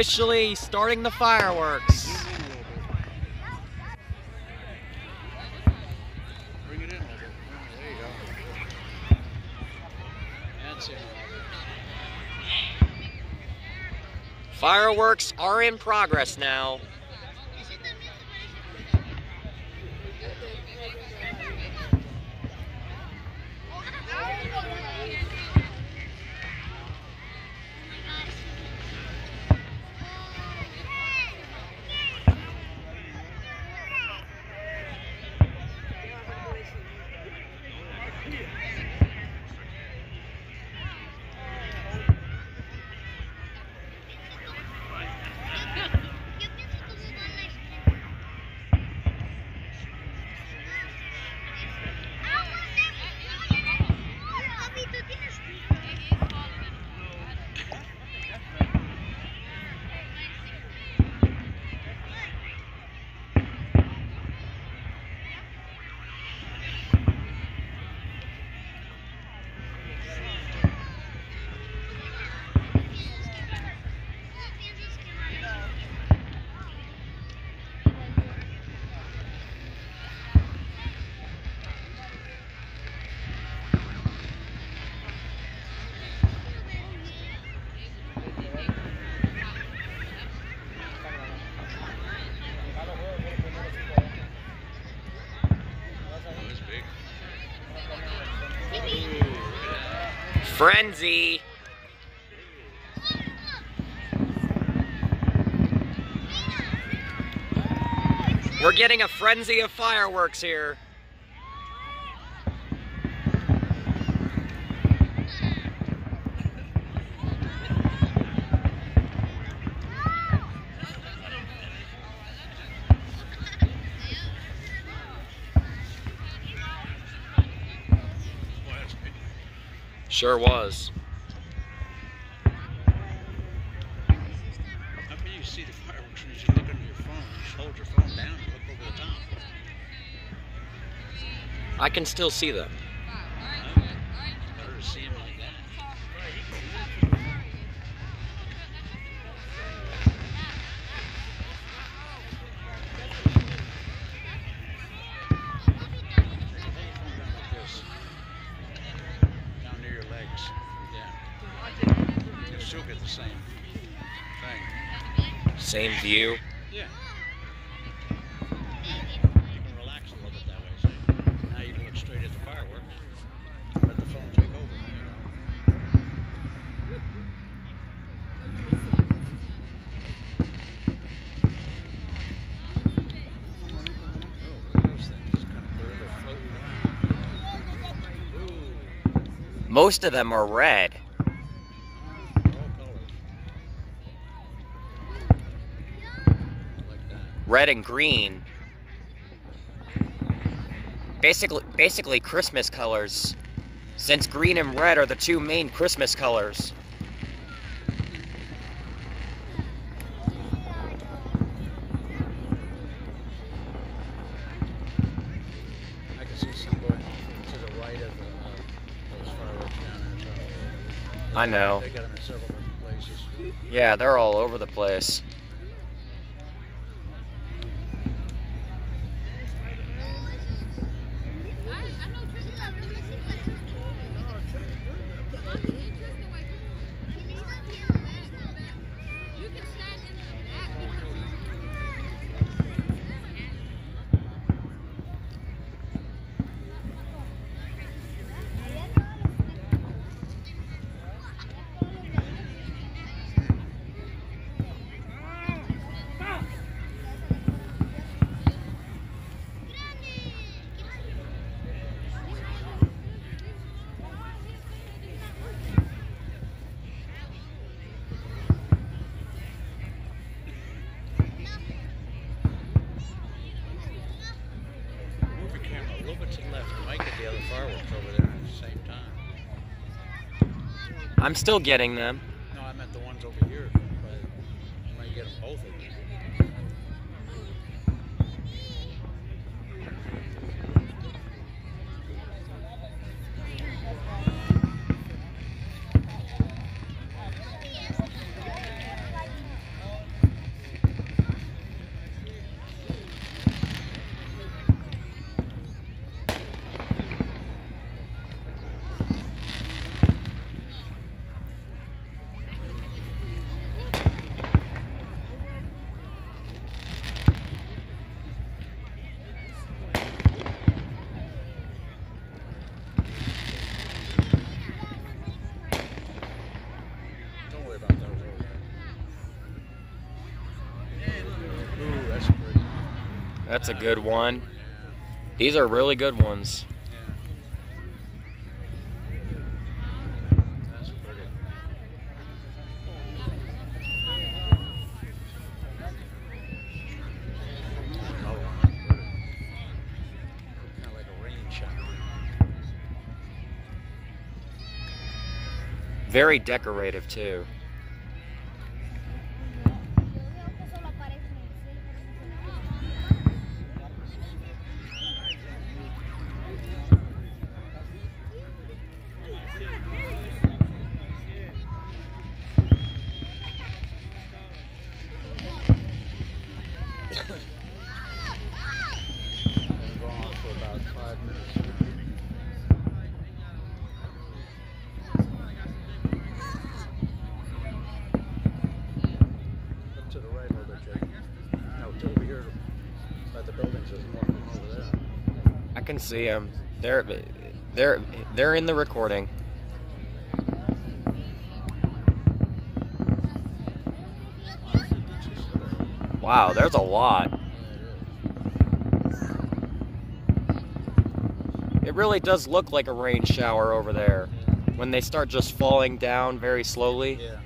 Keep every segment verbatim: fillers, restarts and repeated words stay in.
officially starting the fireworks. Bring it in a little bit. There you go. That's it. Fireworks are in progress now. Frenzy. We're getting a frenzy of fireworks here. Sure was. How can you see the fireworks when you look under your phone? You just hold your phone down and look over the top. I can still see them. Oh, it's better to see them like that. Still get the same thing. Same view. Yeah. You can relax a little bit that way, see? Now you can look straight at the fireworks. Let the phone take over. Oh, look at those things. Just kind of barely floating around. Ooh. Most of them are red. Red and green. Basically, basically Christmas colors, since green and red are the two main Christmas colors. I can see some going off to the right of the, uh, those fireworks down there. So I know. They got them in several different places. Yeah, they're all over the place. I'm still getting them. No, I meant the ones over here, but you might get them both of them. That's a good one. These are really good ones. That's pretty. Oh, pretty. Kind of like a rain shower. Very decorative too. Been going on for about five minutes. Look to the right a little bit, Jake. No, to over here by the buildings. There's more from over there. I can see them. They're they're they're in the recording. Wow, there's a lot. It really does look like a rain shower over there when they start just falling down very slowly. Yeah.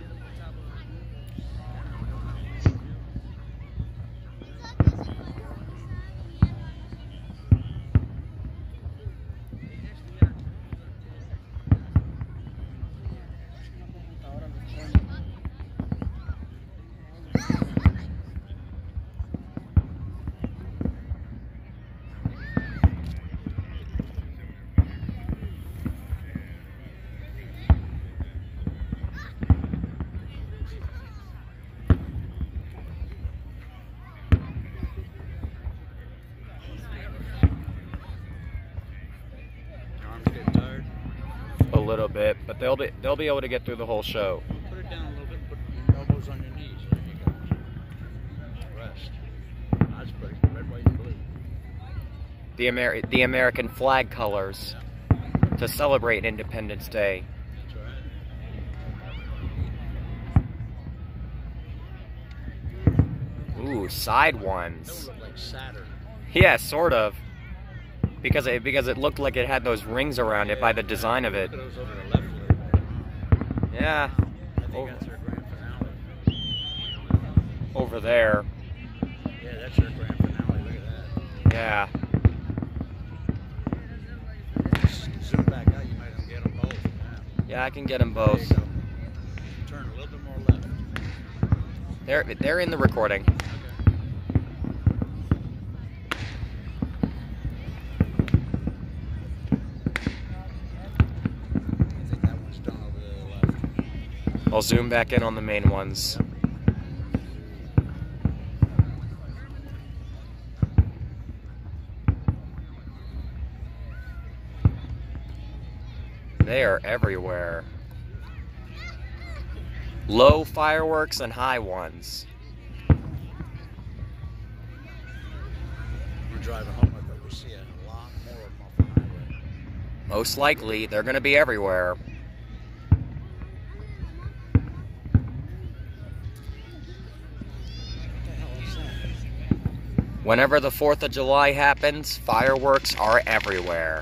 Your arms getting tired? A little bit, but they'll be they'll be able to get through the whole show. Put it down a little bit. Put your elbows on your knees. There you go. Rest. That's pretty. Red, white, and blue. The Amer the American flag colors to celebrate Independence Day. That's right. Ooh, side That ones. one looked like Saturn. Yeah, sort of. Because it because it looked like it had those rings around it by the design of it. Look at those over the left there. Yeah, I think over, that's their grand finale. over there. Yeah, that's their grand finale. Look at Yeah. that. Zoom back out. You might even get them both. Yeah. Yeah, I can get them There both. you go. Turn a little bit more left. They're they're in the recording. I think that one's done over to the left. I'll zoom back in on the main ones. They are everywhere. Low fireworks and high ones. We're driving home with it. We see a lot more of them off the highway. Most likely, they're going to be everywhere. What the hell is that? Whenever the fourth of July happens, fireworks are everywhere.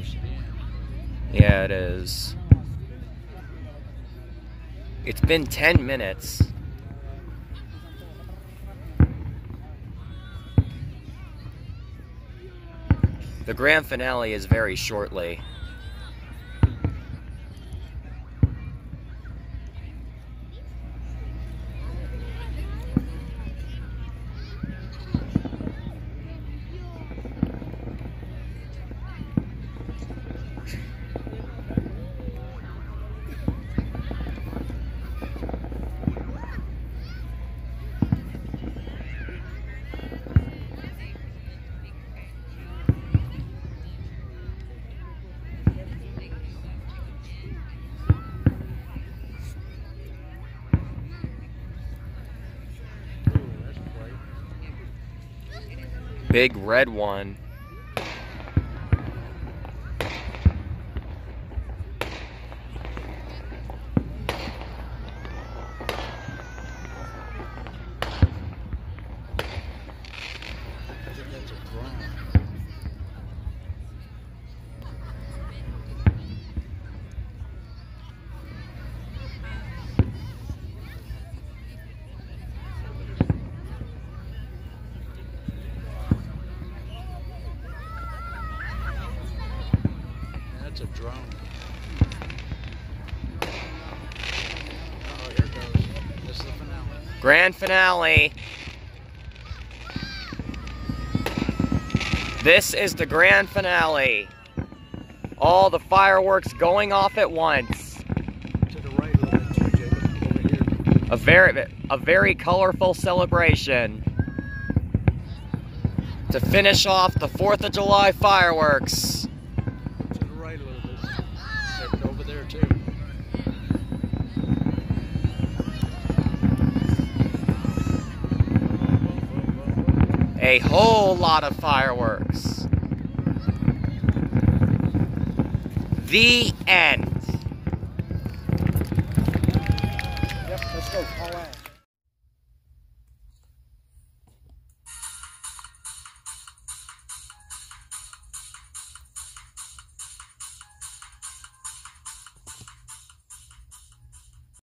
close to the end. Yeah, it is. It's been ten minutes. The grand finale is very shortly. Big red one. I think that's a drone. That's a drone. Oh, here it goes. This is the finale. Grand finale. This is the grand finale. All the fireworks going off at once. To the right a little bit too, Jacob. Over here. A very, a very colorful celebration to finish off the fourth of July fireworks. To the right a little bit. There, over there too. A whole lot of fireworks. The end.